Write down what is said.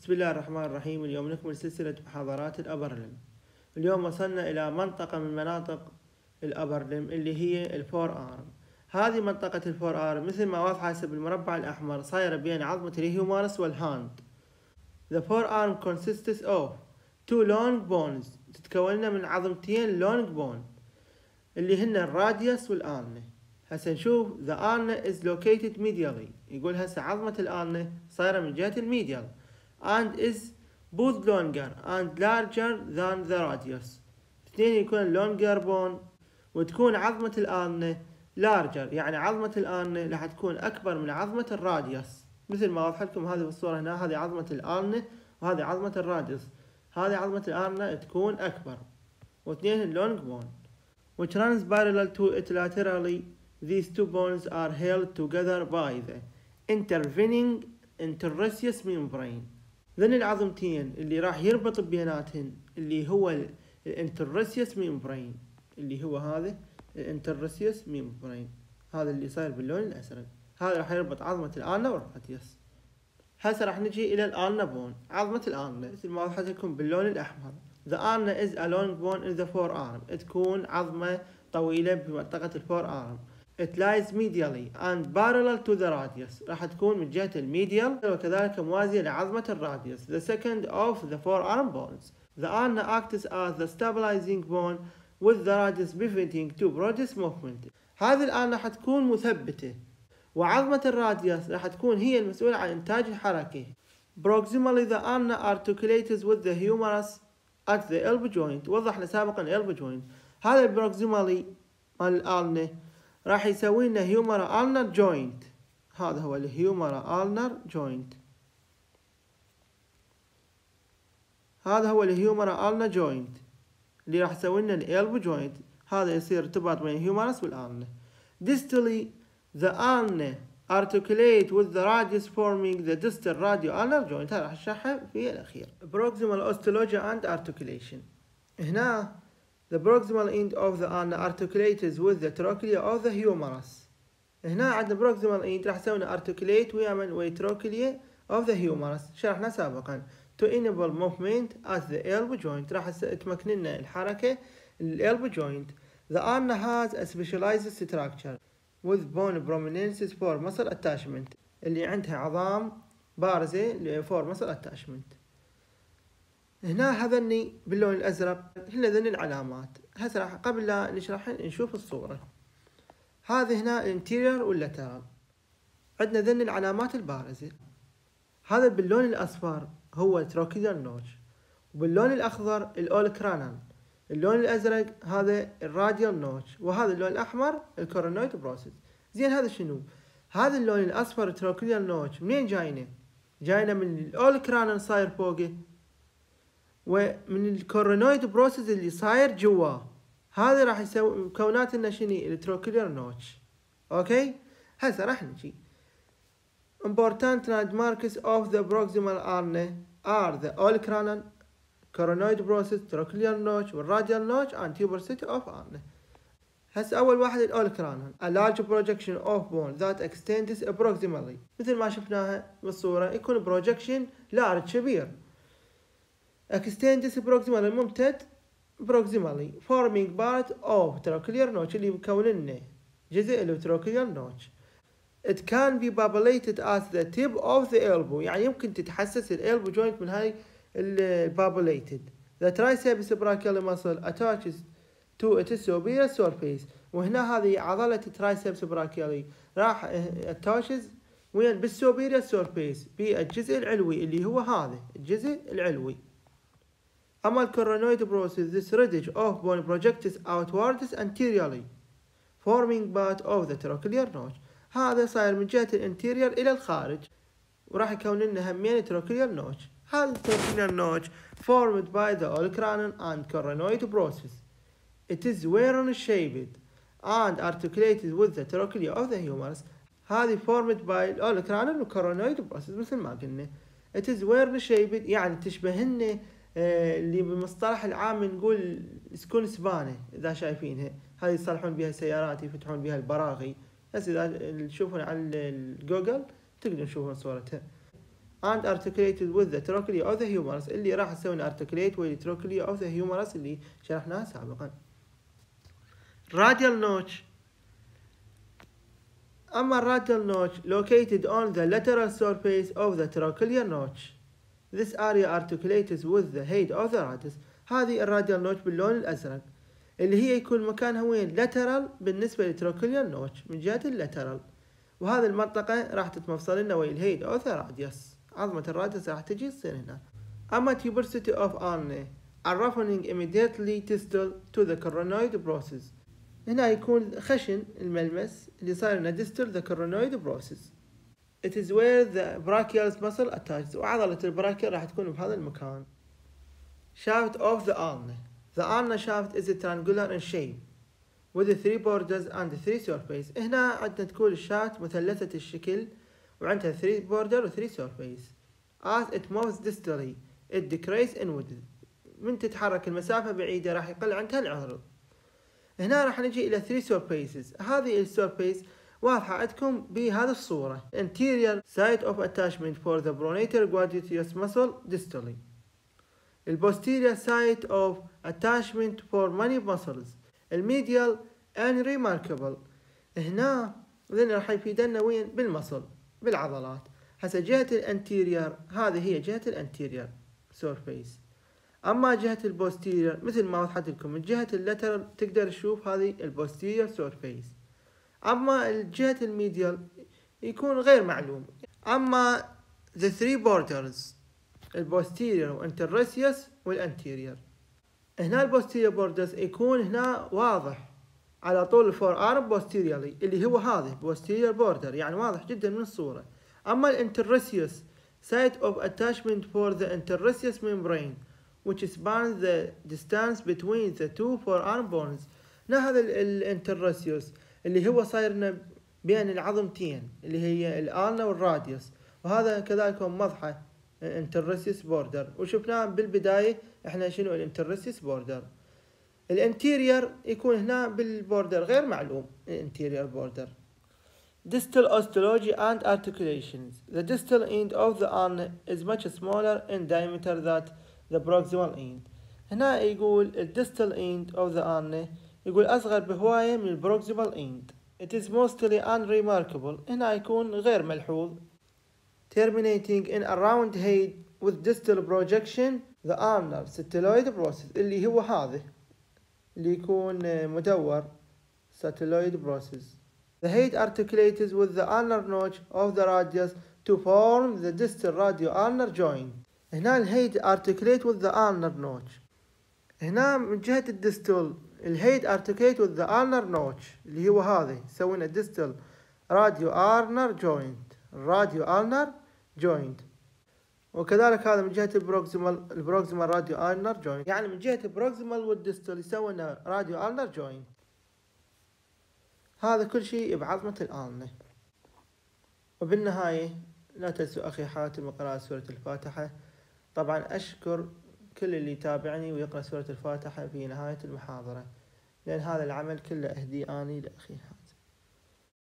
بسم الله الرحمن الرحيم. اليوم نكمل سلسلة محاضرات الأبر-لم. اليوم وصلنا إلى منطقة من مناطق الأبر-لم اللي هي الفور آرم. هذه منطقة الفور آرم مثل ما واضحة هسه بالمربع الأحمر صايرة بين عظمة الهيومرس والهاند. The forearm consists of two long bones. تتكون من عظمتين long bone اللي هن الراديوس والآلنة. هسه نشوف the ulna is located medially. يقول هسه عظمة الآلنة صايرة من جهة الميديال and is both longer and larger than the radius. اثنين يكون longer bone وتكون عظمة الآلنة larger، يعني عظمة الآلنة راح تكون أكبر من عظمة الراديوس. مثل ما واضح لكم هذه بالصورة هنا، هذه عظمة الآلنة وهذه عظمة الراديوس. هذه عظمة الآلنة تكون أكبر، واثنين long bone which runs parallel to it laterally. These two bones are held together by the intervening interosseous membrane. ذن العظمتين اللي راح يربط بيناتهن اللي هو الانتروسيوس ميمبرين، اللي هو هذا الانتروسيوس ميمبرين، هذا اللي صاير باللون الأزرق. هذا راح يربط عظمة الآلنة والراديوس. هسه راح نجي إلى الآلنة بون. عظمة الآلنة مثل ما وضحت لكم باللون الأحمر. The ulna is a long bone in the forearm. تكون عظمة طويلة بمنطقة الفور آرم. It lies medially and parallel to the radius. راح تكون من جهة الميديال وكذلك موازية لعظمة الراديوس. The second of the forearm bones. The ulna acts as the stabilizing bone with the radius preventing to produce movement. هذه الآلنة حتكون مثبتة، وعظمة الراديوس راح تكون هي المسؤولة عن إنتاج الحركة. Proximally the ulna articulates with the humerus at the elbow joint. وضحنا سابقا elbow joint. هذا البروكسيمالي مال الآلنة راح يسوي لنا هيومرا ألنر جوينت. هذا هو الهيومرا ألنر جوينت. هذا هو الهيومرا ألنر جوينت اللي راح يسوي لنا الإلبو جوينت. هذا يصير ارتباط بين الهيومرس والألنة. Distally the ulna articulate with the radius forming the distal radio-ulnar joint. هذا راح نشرحها في الأخير. Proximal osteology and articulation. هنا the proximal end of the ulna articulates with the trochlea of the humerus. هنا عندنا proximal end راح نسوي articulate ويا trochlea of the humerus. شرحنا سابقا. To enable movement at the elbow joint. راح تمكن لنا الحركة elbow joint. The ulna has a specialized structure with bone prominences for muscle attachment. اللي عندها عظام بارزة for muscle attachment. هنا هذني باللون الأزرق هن ذن العلامات. هسه راح قبل لا نشرحهن نشوف الصورة. هذه هنا الانتيريور واللاترال. عندنا ذن العلامات البارزة. هذا باللون الأصفر هو التروكيدال نوتش، وباللون الأخضر الأولكرانال. اللون الأزرق هذا الراديال نوتش، وهذا اللون الأحمر الكورونويد بروسيس. زين هذا شنو؟ هذا اللون الأصفر التروكيدال نوتش منين جاينا؟ جاينا من الأولكرانال صاير فوقه، ومن الكورونويد بروسيس اللي صاير جواه. هذا راح يسوي مكونات لنا شنو؟ التروكيدال نوتش. اوكي، هسه راح نجي important landmarks of the proximal ulna are the olecranal, coronoid process, trochlear notch والradial notch and tuberosity of ulna. هسه أول واحد الأولكرانال a large projection of bone that extends proximally. مثل ما شفناها بالصورة يكون projection large كبير. extends proximally الممتد proximally forming part of trochlear notch اللي يكون لنا جزء التروكلير notch. It can be populated at the tip of the elbow. يعني يمكن تتحسس الالبو joint من هاي populated. The triceps brachial muscle attaches to its superior surface. وهنا هذه عضلة triceps brachial راح attaches وين بالسوبيريور surface بالجزء العلوي اللي هو هذا الجزء العلوي. أما الكورونويد بروسيس this ridge of bone projects outwards anteriorly forming part of the trochlear notch. هذا صاير من جهة الانتيريور إلى الخارج، وراح يكون لنا همين trochlear notch. هذا trochlear notch formed by the olecranal and coronoid process. It is worn shaped and articulated with the trochlea of the humerus. هذه formed by olecranal و coronoid process مثل ما قلنا. It is worn shaped يعني تشبهن اللي بالمصطلح العام نقول سكون سبانة. إذا شايفينها هذه يصلحون بها السيارات، يفتحون بها البراغي. هسه إذا تشوفون على الجوجل تقدرون تشوفون صورتها. and articulated with the trochlea of the humerus اللي راح نسوي articulate with the trochlea of the humerus اللي شرحناها سابقا. radial notch. أما radial notch located on the lateral surface of the trochlear notch. This area articulates with the head of the radius. هذه الراديال نوتش باللون الأزرق اللي هي يكون مكانها وين؟ lateral بالنسبة للتروكلير نوتش من جهة اللاترال، وهذه المنطقة راح تتمفصل لنا ويا الهيد أو ذا راديوس. عظمة الراديوس راح تجي تصير هنا. أما tuberosity of ulna are roughening immediately distal to the coronoid process. هنا يكون خشن الملمس اللي صار لنا distal the coronoid process. It is where the brachial muscle attaches. وعضلة البراكيال راح تكون بهذا المكان. Shaft of the ulna. The ulnar shaft is triangular in shape with the 3 borders and 3 surface. هنا عندنا تكون الشافت مثلثة الشكل وعندها 3 border و 3 surface. As it moves distally, it decreases in width. من تتحرك المسافة بعيدة راح يقل عندها العرض. هنا راح نجي إلى 3 surfaces. هذه السورفيس واضحة عندكم بهذه الصورة. Anterior site of attachment for the pronator gluteus muscle distally. الposterior site of attachment for many muscles. الميديال unremarkable. هنا ذن راح يفيدنا وين؟ بالمصل بالعضلات. هسه جهة الانتيرير هذه هي جهة الانتيرير سورفيس. اما جهة البوستيرير مثل ما وضحت لكم من جهة اللاترال تقدر تشوف هذه البوستيرير سورفيس. اما الجهة الميديال يكون غير معلوم. اما the 3 borders البوستيرير والانترسيوس والانتيرير. هنا البوستيرير بوردرز يكون هنا واضح على طول الفور ارم بوستيريالي اللي هو هذا بوستيرير بوردر يعني واضح جدا من الصورة. اما الانترسيوس site of attachment for the interosseous membrane which spans the distance between the 2 forearm bones. هنا هذا الانترسيوس اللي هو صايرنا بين العظمتين اللي هي الالنا والراديوس، وهذا كذلك موضحه الانترسيوس بوردر، وشفناه بالبداية احنا شنو الانترسيوس بوردر. الانتيرير يكون هنا بالبوردر غير معلوم الانتيرير بوردر. Distal osteology and articulations. The distal end of the ulna is much smaller in diameter than the proximal end. هنا يقول distal end of the ulna يقول أصغر بهواية من proximal end. It is mostly unremarkable. هنا يكون غير ملحوظ. Terminating in a round head with distal projection the ulnar styloid process اللي هو هذا اللي يكون مدور styloid process. The head articulates with the ulnar notch of the radius to form the distal radio-ulnar joint. هنا الهيد articulate with the ulnar notch. هنا من جهة الديستال الهيد articulate with the ulnar notch اللي هو هذا يسوينا distal radio-ulnar joint radio-ulnar joint. وكذلك هذا من جهة البروكسيمال radio-ulnar joint يعني من جهة البروكسيمال والديستال يسوينا radio-ulnar joint. هذا كل شيء بعظمة الآلنة. وبالنهاية لا تنسوا أخي حاتم قراءة سورة الفاتحة. طبعا أشكر كل اللي يتابعني ويقرأ سورة الفاتحة في نهاية المحاضرة، لأن هذا العمل كله أهدي أني لأخي حاتم.